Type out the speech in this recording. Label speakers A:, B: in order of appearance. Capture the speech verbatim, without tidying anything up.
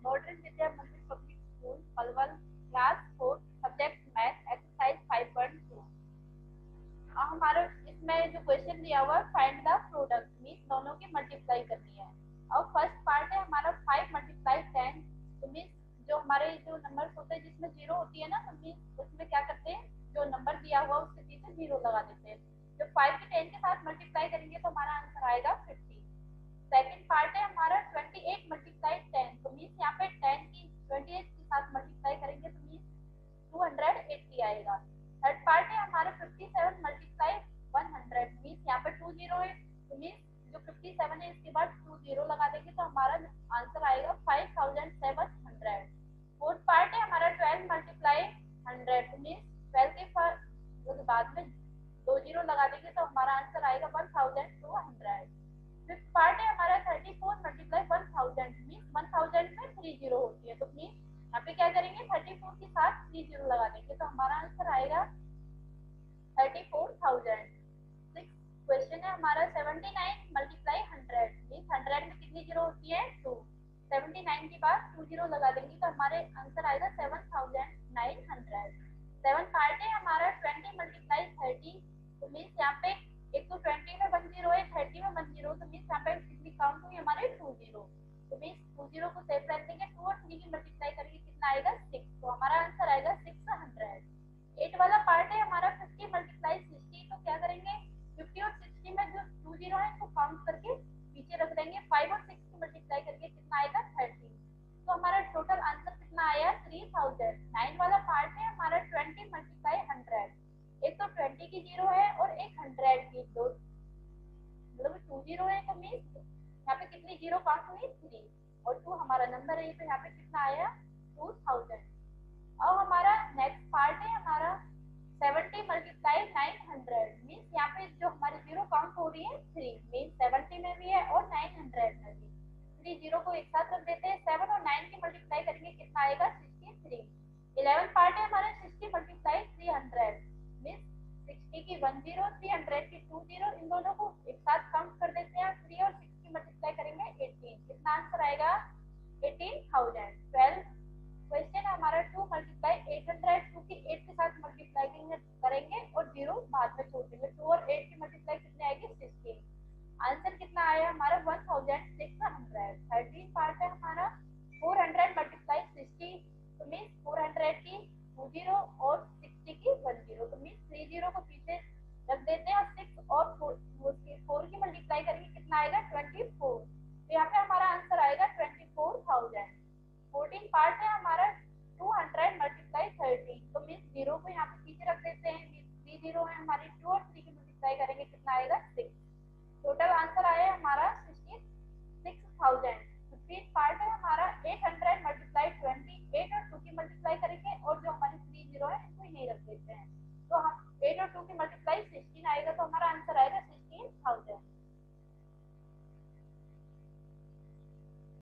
A: Modern Vidya Mandir public school Palwal, class four, subject math, exercise five point two. हमारा इसमें जो question दिया हुआ है, फाइंड द प्रोडक्ट, मीन्स दोनों की मल्टीप्लाई करनी है। और फर्स्ट पार्ट है हमारा फाइव मल्टीप्लाई टेन, तो मीन्स जो हमारे जो नंबर्स होते हैं जिसमें जीरो होती है ना, तो मीन्स उसमें क्या करते हैं, जो नंबर दिया हुआ उसके पीछे जीरो लगा देते हैं। जो फाइव की टेन के साथ मल्टीप्लाई करेंगे तो हमारा आंसर आएगा फिफ्टी। सेकंड पार्ट है हमारा ट्वेंटी एट मल्टीप्लाई टेन, तो मीन्स यहाँ पे टेन की ट्वेंटी एट के साथ मल्टीप्लाई करेंगे तो मीन्स टू हंड्रेड एट्टी आएगा। थर्ड पार्ट है हमारा fifty seven multiply one hundred, means यहाँ पे टू जीरो है, तो मीन्स जो फिफ्टी सेवन है इसके बाद टू जीरो लगा देंगे तो हमारा आंसर आएगा five thousand seven hundred. Fourth part है हमारा ट्वेल्व मल्टीप्लाई हंड्रेड, तो मीन्स ट्वेल्व के बाद में दो जीरो लगा देंगे तो हमारा आंसर आएगा one thousand two hundred. Fifth part है हमारा thirty four multiply one thousand, means one thousand में थ्री जीरो होती है, तो मीन्स यहाँ पे क्या करेंगे थर्टी फोर के साथ थ्री जीरो लगा देंगे तो हमारा आंसर आएगा thirty four thousand. Six question है हमारा seventy nine multiply hundred, means hundred में कितनी जीरो होती है टू, सेवेंटी नाइन के बाद टू जीरो लगा देंगे तो हमारे आंसर आएगा seven thousand nine hundred. Seven part है हमारा ट्वेंटी मल्टीप्लाई थर्टी, तो मीन्स यहाँ पे एक तो ट्वेंटी में वन जीरो है, थर्टी में वन जीरो, तो मीन्स यहाँ पे कितनी काउंट हुई हमारे टू जीरो, तो मीन्स टू जीरो को सेफ रख देंगे, टू और थ्री की मल्टीप्लाई करेंगे कितना आएगा सिक्स, तो हमारा आंसर आएगा सिक्स हंड्रेड। एट वाला पार्ट है हमारा फिफ्टी मल्टीप्लाई सिक्सटी, तो क्या करेंगे फिफ्टी और सिक्सटी में जो टू जीरो है इसको काउंट करके पीछे रख देंगे, फाइव और सिक्स की मल्टीप्लाई करके कितना आएगा थर्टी, तो हमारा टोटल आंसर कितना आया थ्री थाउजेंड। नाइन वाला पार्ट है हमारा ट्वेंटी मल्टीप्लाई हंड्रेड, एक तो ट्वेंटी की जीरो है और एक हंड्रेड की, दो मतलब टू जीरो है, तो मीन्स यहाँ पे कितनी जीरो काउंट हुई थ्री, और टू हमारा नंबर है, तो यहाँ पे कितना आया टू थाउजेंड। अब हमारा नेक्स्ट पार्ट है हमारा seventy multiply nine hundred, means यहाँ पे जो हमारी जीरो काउंट हो रही है थ्री, मीन्स सेवेंटी में भी है और नाइन हंड्रेड में भी, थ्री जीरो को एक साथ रख देते हैं, सेवन और नाइन की मल्टीप्लाई करेंगे कितना आएगा सिक्सटी थ्री। इलेवन पार्ट है हमारा sixty multiply three hundred, means sixty की वन जीरो, थ्री हंड्रेड की टू जीरो, इन दोनों को एक साथ काउंट कर देते हैं, थ्री और सिक्स की मल्टीप्लाई करेंगे एटीन, कितना आंसर आएगा एटीन थाउजेंड। ट्वेल्व क्वेश्चन हमारा two multiply eight hundred, two की एट के साथ मल्टीप्लाई करेंगे और जीरो बाद में छोड़ देंगे, टू और एट की मल्टीप्लाई कितनी आएगी सिक्सटीन, आंसर कितना आया हमारा one thousand six hundred. Thirteen part है हमारा फोर हंड्रेड मल्टीप्लाई सिक्सटी, तो मीन्स फोर हंड्रेड की टू जीरो और सिक्सटी की वन जीरो, तो मीन्स थ्री जीरो को पीछे रख देते हैं और सिक्स और फोर की मल्टीप्लाई करेंगे कितना आएगा ट्वेंटी फोर, तो यहाँ पे हमारा आंसर आएगा twenty four thousand. Fourteen part है हमारा टू हंड्रेड मल्टीप्लाई थर्टी, तो मीन्स जीरो को यहाँ पे पीछे रख देते हैं, थ्री जीरो है हमारी, टू और थ्री की मल्टीप्लाई करेंगे कितना आएगा सिक्स, टोटल आंसर आया हमारा sixty six thousand. Fifteen part है हमारा eight hundred multiply twenty, eight और टू की मल्टीप्लाई करेंगे और जो हमारी थ्री जीरो है इसको ही नहीं रख देते हैं, तो हम एट और टू की मल्टीप्लाई सिक्सटीन आएगा, तो हमारा आंसर आएगा